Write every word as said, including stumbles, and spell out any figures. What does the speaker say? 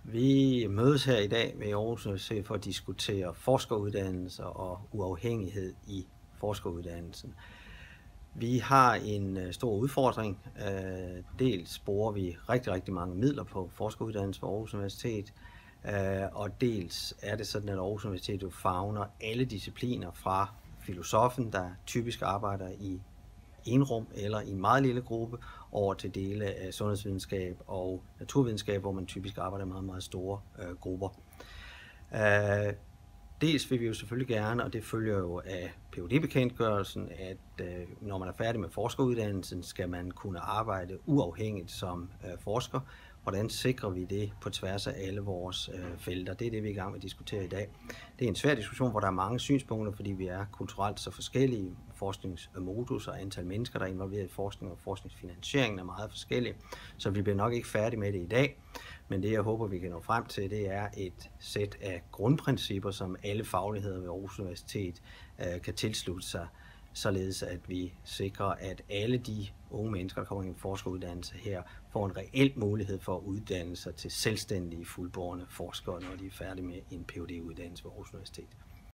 Vi mødes her i dag ved Aarhus Universitet for at diskutere forskeruddannelser og uafhængighed i forskeruddannelsen. Vi har en stor udfordring. Dels bruger vi rigtig, rigtig mange midler på forskeruddannelse på Aarhus Universitet, og dels er det sådan, at Aarhus Universitet jo favner alle discipliner fra filosofen, der typisk arbejder i enrum eller i en meget lille gruppe, over til dele af sundhedsvidenskab og naturvidenskab, hvor man typisk arbejder i meget, meget store øh, grupper. Øh, dels vil vi jo selvfølgelig gerne, og det følger jo af Ph.D.-bekendtgørelsen, at øh, når man er færdig med forskeruddannelsen, skal man kunne arbejde uafhængigt som øh, forsker. Hvordan sikrer vi det på tværs af alle vores øh, felter? Det er det, vi er i gang med at diskutere i dag. Det er en svær diskussion, hvor der er mange synspunkter, fordi vi er kulturelt så forskellige. Forskningsmodus og antal mennesker, der er involveret i forskning og forskningsfinansieringen er meget forskellige, så vi bliver nok ikke færdige med det i dag. Men det, jeg håber, vi kan nå frem til, det er et sæt af grundprincipper, som alle fagligheder ved Aarhus Universitet øh, kan tilslutte sig, således at vi sikrer, at alle de unge mennesker, der kommer i en forskeruddannelse her, får en reel mulighed for at uddanne sig til selvstændige, fuldbårne forskere, når de er færdige med en Ph.D.-uddannelse ved Aarhus Universitet.